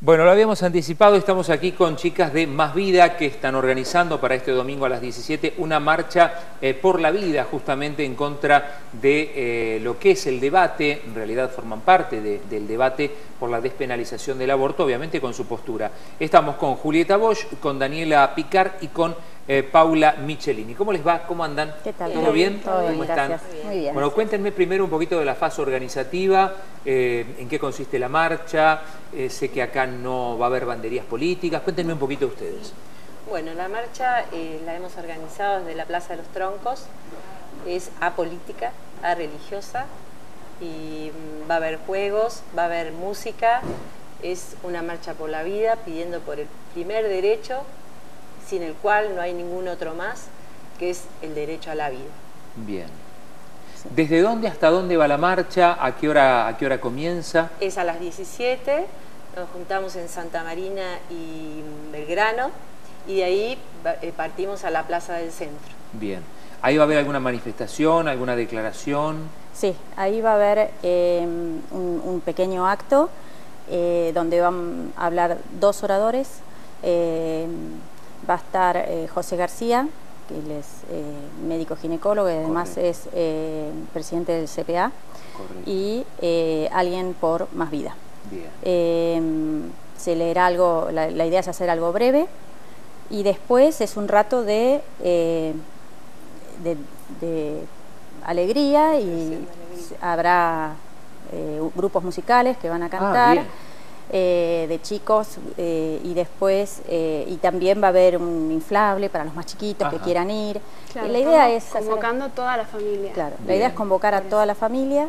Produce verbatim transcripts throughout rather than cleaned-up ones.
Bueno, lo habíamos anticipado, estamos aquí con chicas de Más Vida que están organizando para este domingo a las diecisiete una marcha eh, por la vida, justamente en contra de eh, lo que es el debate. En realidad forman parte de, del debate por la despenalización del aborto, obviamente con su postura. Estamos con Julieta Bosch, con Daniela Picar y con eh, Paula Michelini. ¿Cómo les va? ¿Cómo andan? ¿Qué tal? ¿Todo bien? Todo bien, ¿Cómo están? gracias. Muy bien. Bueno, cuéntenme primero un poquito de la fase organizativa, eh, en qué consiste la marcha. Eh, sé que acá no va a haber banderías políticas. Cuéntenme un poquito ustedes. Bueno, la marcha eh, la hemos organizado desde la Plaza de los Troncos. Es apolítica, areligiosa, y va a haber juegos, va a haber música. Es una marcha por la vida, pidiendo por el primer derecho, sin el cual no hay ningún otro más, que es el derecho a la vida. Bien. ¿Desde dónde hasta dónde va la marcha? ¿A qué hora, a qué hora comienza? Es a las diecisiete, nos juntamos en Santa Marina y Belgrano, y de ahí partimos a la Plaza del Centro. Bien. ¿Ahí va a haber alguna manifestación, alguna declaración? Sí, ahí va a haber eh, un, un pequeño acto eh, donde van a hablar dos oradores. Eh, va a estar eh, José García, que él es eh, médico ginecólogo y además Correcto. es eh, presidente del C P A. Correcto. Y eh, alguien por Más Vida. Bien. Eh, se leerá algo, la, la idea es hacer algo breve y después es un rato de, eh, de, de alegría y alegría. Habrá eh, grupos musicales que van a cantar. Ah, Eh, de chicos eh, y después eh, y también va a haber un inflable para los más chiquitos Ajá. que quieran ir. Claro, la idea es convocando hacer... a toda la familia. Claro, la idea es convocar a toda la familia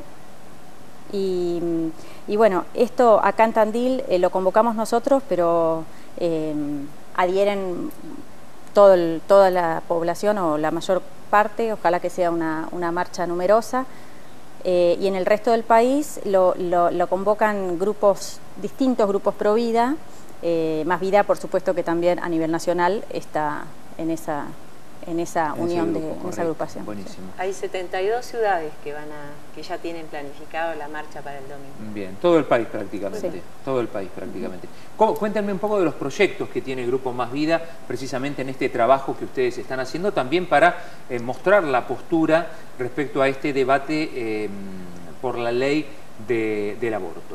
y, y bueno, esto acá en Tandil eh, lo convocamos nosotros, pero eh, adhieren todo el, toda la población o la mayor parte, ojalá que sea una, una marcha numerosa. Eh, y en el resto del país lo, lo, lo convocan grupos, distintos grupos pro vida, eh, Más Vida por supuesto que también a nivel nacional está en esa, en esa en unión, grupo, de, en esa agrupación. Buenísimo. Hay setenta y dos ciudades que, van a, que ya tienen planificado la marcha para el domingo. Bien, todo el país prácticamente, sí. todo el país prácticamente. ¿Cómo, cuéntenme un poco de los proyectos que tiene el Grupo Más Vida, precisamente en este trabajo que ustedes están haciendo, también para eh, mostrar la postura respecto a este debate eh, por la ley de, del aborto.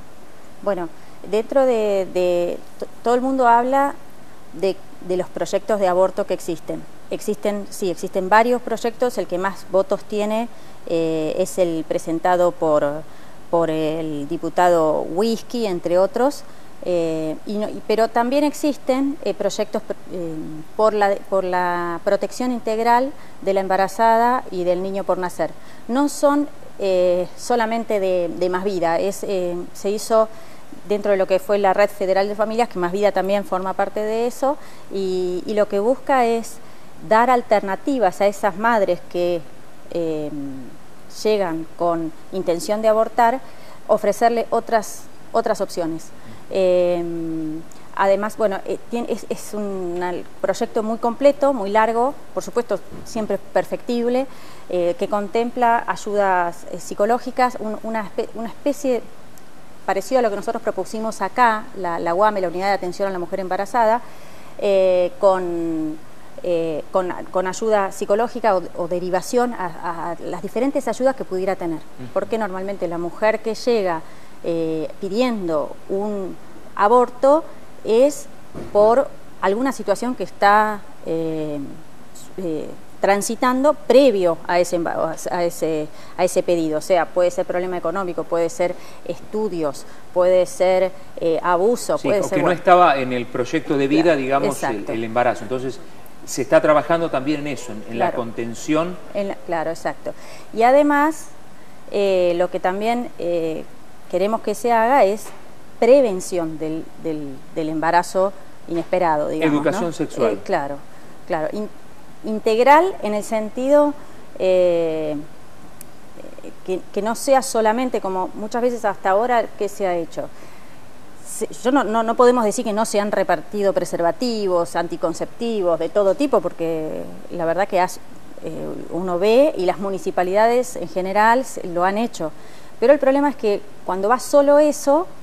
Bueno, dentro de, de todo el mundo habla de, de los proyectos de aborto que existen. Existen, sí, existen varios proyectos, el que más votos tiene eh, es el presentado por, por el diputado Whisky, entre otros, eh, y no, pero también existen eh, proyectos eh, por, la, por la protección integral de la embarazada y del niño por nacer. No son eh, solamente de, de Más Vida, es, eh, se hizo dentro de lo que fue la Red Federal de Familias, que Más Vida también forma parte de eso, y, y lo que busca es dar alternativas a esas madres que eh, llegan con intención de abortar, ofrecerle otras, otras opciones. Eh, además, bueno, eh, tiene, es, es un proyecto muy completo, muy largo, por supuesto siempre perfectible, eh, que contempla ayudas eh, psicológicas, un, una, espe una especie parecido a lo que nosotros propusimos acá, la, la U A M E, la Unidad de Atención a la Mujer Embarazada, eh, con... Eh, con, con ayuda psicológica o, o derivación a, a las diferentes ayudas que pudiera tener. Porque normalmente la mujer que llega eh, pidiendo un aborto es por alguna situación que está eh, eh, transitando previo a ese, a, ese, a ese pedido. O sea, puede ser problema económico, puede ser estudios, puede ser eh, abuso. Sí, puede o ser, que no bueno, estaba en el proyecto de vida, claro, digamos, el, el embarazo. Entonces, se está trabajando también en eso, en, en claro, la contención. En la, claro, exacto. Y además, eh, lo que también eh, queremos que se haga es prevención del, del, del embarazo inesperado, digamos. Educación ¿no? sexual. Eh, claro, claro. In, integral en el sentido eh, que, que no sea solamente, como muchas veces hasta ahora, que se ha hecho. Yo no, no, no podemos decir que no se han repartido preservativos, anticonceptivos, de todo tipo, porque la verdad que has, eh, uno ve y las municipalidades en general lo han hecho. Pero el problema es que cuando va solo eso,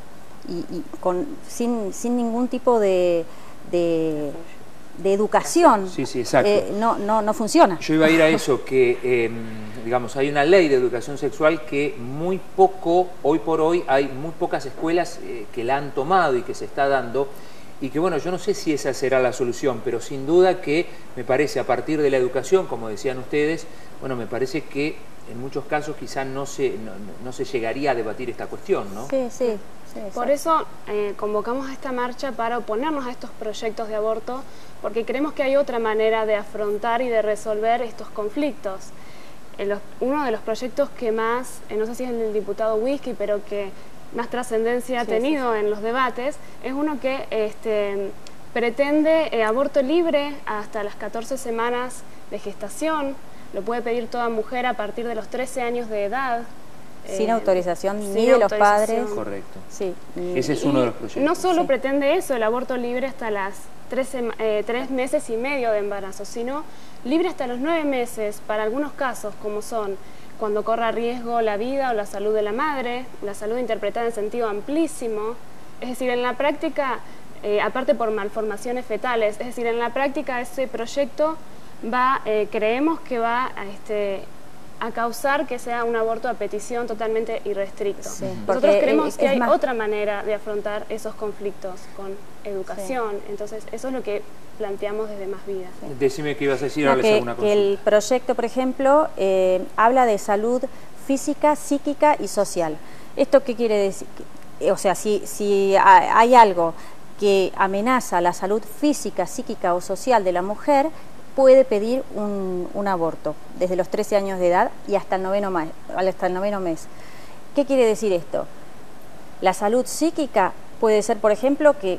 y, y con, sin, sin ningún tipo de, de, de educación, sí, sí, exacto. Eh, no, no, no funciona. Yo iba a ir a eso, que eh, digamos, hay una ley de educación sexual que muy poco, hoy por hoy, hay muy pocas escuelas eh, que la han tomado y que se está dando, y que bueno, yo no sé si esa será la solución, pero sin duda que me parece a partir de la educación, como decían ustedes, bueno, me parece que en muchos casos quizás no se, no, no se llegaría a debatir esta cuestión, ¿no? Sí, sí. sí Por eso eh, convocamos a esta marcha para oponernos a estos proyectos de aborto, porque creemos que hay otra manera de afrontar y de resolver estos conflictos. En los, uno de los proyectos que más, eh, no sé si es el del diputado Whisky, pero que más trascendencia ha tenido sí, sí. en los debates, es uno que este, pretende eh, aborto libre hasta las catorce semanas de gestación. Lo puede pedir toda mujer a partir de los trece años de edad. Sin eh, autorización sin ni de los autorización. padres. Correcto. Sí. Ese es uno de los proyectos. No solo sí. pretende eso, el aborto libre hasta las trece, eh, tres meses y medio de embarazo, sino libre hasta los nueve meses para algunos casos, como son cuando corra riesgo la vida o la salud de la madre, la salud interpretada en sentido amplísimo, es decir, en la práctica, eh, aparte por malformaciones fetales, es decir, en la práctica ese proyecto va, eh, creemos que va a, este, a causar que sea un aborto a petición totalmente irrestricto. Sí, Nosotros creemos es, que es hay más... otra manera de afrontar esos conflictos con educación, sí. Entonces eso es lo que planteamos desde Más Vida. Sí. Decime qué ibas a decir, no, ahora que, les hago una consulta. Que el proyecto, por ejemplo, eh, habla de salud física, psíquica y social. ¿Esto qué quiere decir? O sea, si, si hay algo que amenaza la salud física, psíquica o social de la mujer, puede pedir un, un aborto desde los trece años de edad y hasta el, noveno mes, hasta el noveno mes. ¿Qué quiere decir esto? La salud psíquica puede ser, por ejemplo, que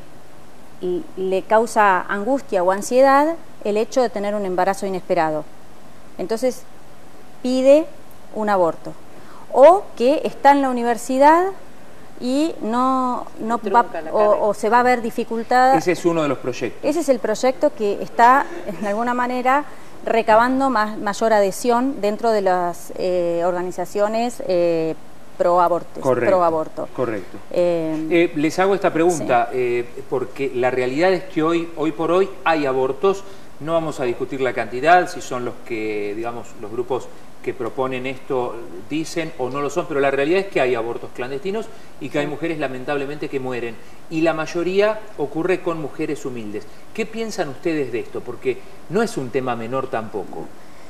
le causa angustia o ansiedad el hecho de tener un embarazo inesperado. Entonces pide un aborto. O que está en la universidad y no, no va, o, o se va a ver dificultada. Ese es uno de los proyectos. Ese es el proyecto que está, de alguna manera, recabando más, mayor adhesión dentro de las eh, organizaciones eh, pro aborto. Correcto, pro aborto. correcto. Eh, eh, les hago esta pregunta, sí. eh, porque la realidad es que hoy, hoy por hoy hay abortos. No vamos a discutir la cantidad, si son los que, digamos, los grupos que proponen esto dicen o no lo son, pero la realidad es que hay abortos clandestinos y que hay mujeres lamentablemente que mueren, y la mayoría ocurre con mujeres humildes. ¿Qué piensan ustedes de esto? Porque no es un tema menor tampoco.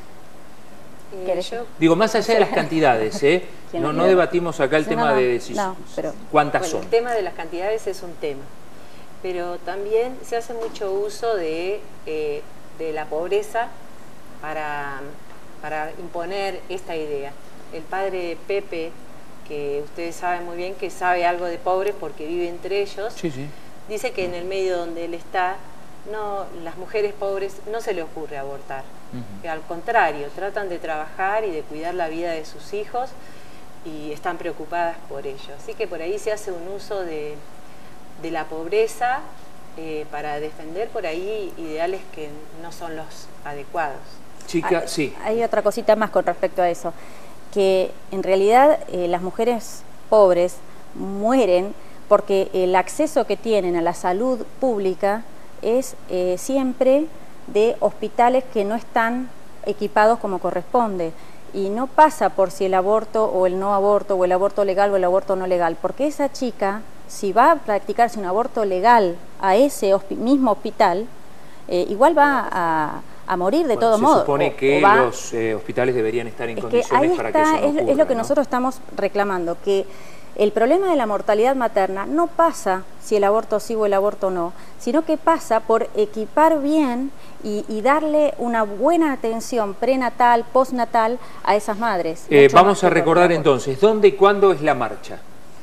Eh, yo... Digo, más allá de las cantidades, ¿eh? no, no debatimos acá el no, tema no, no, de si, no, pero... cuántas bueno, son. El tema de las cantidades es un tema, pero también se hace mucho uso de, eh, de la pobreza para... para imponer esta idea. El padre Pepe, que ustedes saben muy bien que sabe algo de pobres porque vive entre ellos, sí, sí. dice que en el medio donde él está, no, las mujeres pobres no se le ocurre abortar. Uh-huh. Que al contrario, tratan de trabajar y de cuidar la vida de sus hijos y están preocupadas por ello. Así que por ahí se hace un uso de, de la pobreza eh, para defender por ahí ideales que no son los adecuados. Chica, hay, sí. Hay otra cosita más con respecto a eso, que en realidad eh, las mujeres pobres mueren porque el acceso que tienen a la salud pública es eh, siempre de hospitales que no están equipados como corresponde, y no pasa por si el aborto o el no aborto, o el aborto legal o el aborto no legal, porque esa chica, si va a practicarse un aborto legal a ese hospi- mismo hospital, eh, igual va a... a morir de bueno, todo se modo. Se supone o, que o va... los eh, hospitales deberían estar en es condiciones que para está, que eso no ocurra, es, es lo que ¿no? nosotros estamos reclamando, que el problema de la mortalidad materna no pasa si el aborto sí o el aborto no, sino que pasa por equipar bien y, y darle una buena atención prenatal, postnatal a esas madres. Eh, vamos a recordar entonces, ¿dónde y cuándo es la marcha?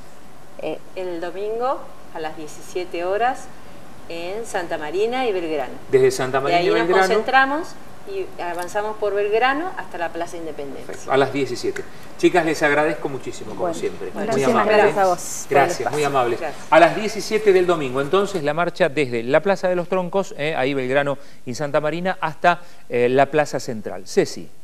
Eh, el domingo a las diecisiete horas en Santa Marina y Belgrano. Desde Santa Marina y Belgrano. De ahí nos concentramos y avanzamos por Belgrano hasta la Plaza Independencia. Perfecto. A las diecisiete. Chicas, les agradezco muchísimo, como bueno, siempre. Bueno, muy amables. Gracias a vos. Gracias, muy amables. Gracias. A las diecisiete del domingo, entonces, la marcha desde la Plaza de los Troncos, eh, ahí Belgrano y Santa Marina, hasta eh, la Plaza Central. Ceci.